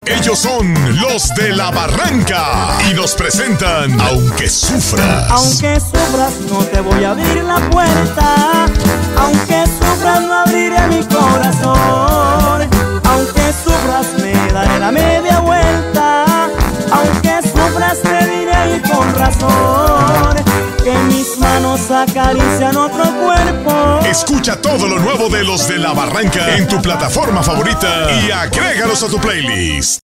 Ellos son los de La Barranca y nos presentan Aunque Sufras. Aunque sufras no te voy a abrir la puerta, aunque sufras no abriré mi corazón, aunque sufras me daré la media vuelta, aunque sufras te diré y con razón que mis manos acarician otro cuerpo. Escucha todo lo nuevo de los de La Barranca en tu plataforma favorita y agrégalos a tu playlist.